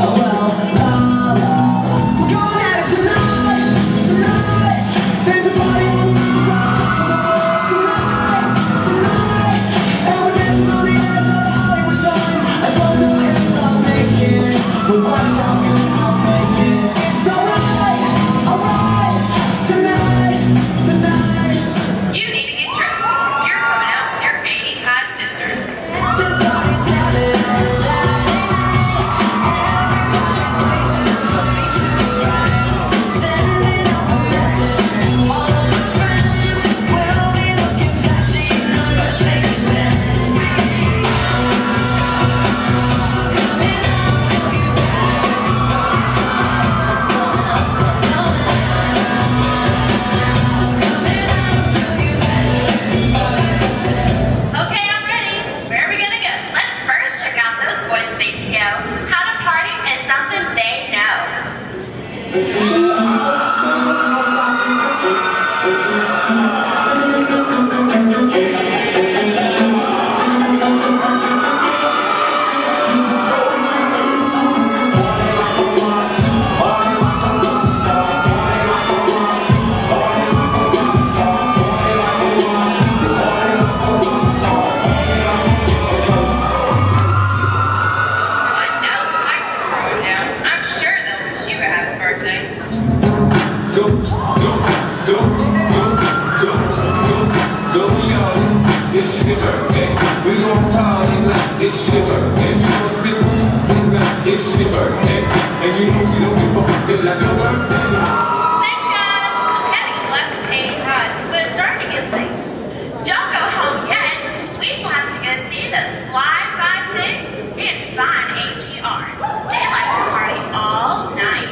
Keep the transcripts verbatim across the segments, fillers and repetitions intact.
It's your birthday. We gon' party like it's your birthday. You gon' feel like it's your birthday. And you know we don't give up. It's like your birthday. Thanks, guys. I'm having a glass of eighty pies, but it's starting to get late. Don't go home yet. We still have to go see those Fly five six and Fine A G Rs. They like to party all night.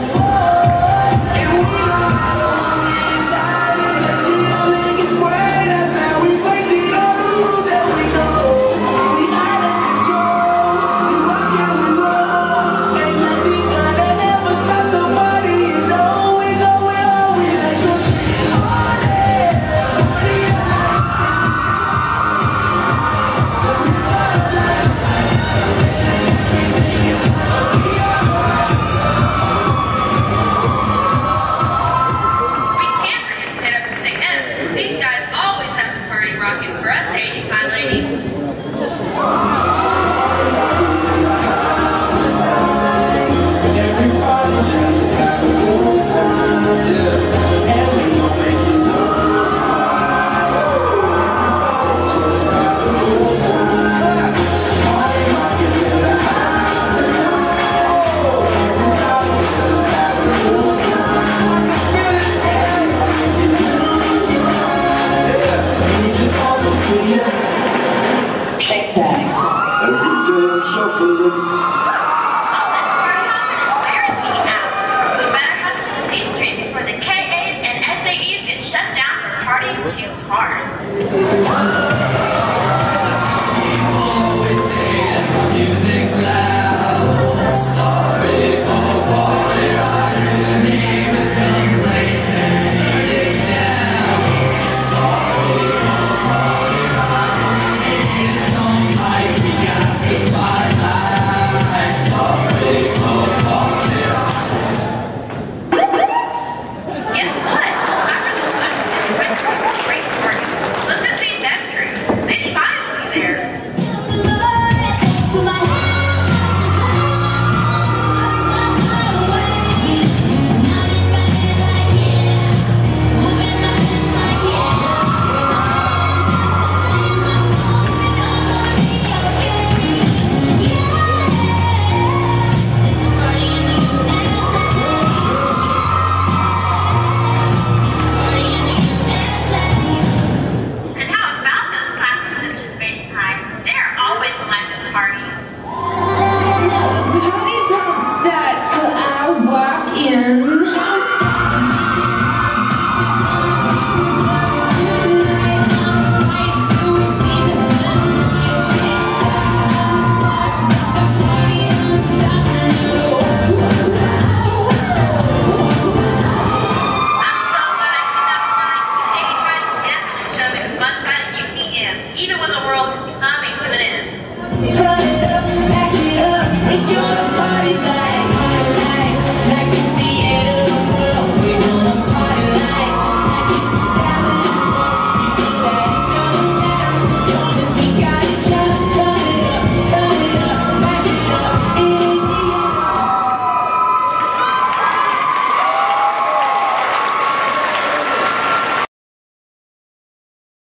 These guys always have the party rocking for us eighty-five ladies. Too hard. Music's loud. Sorry for party rocking. Leave us some place and turn it down. Sorry for party rocking. It's on like we got the spotlight. Sorry for party rocking. Guess what? Let's go see if that's true. Maybe Miles will be there. Even when the world's coming to an end.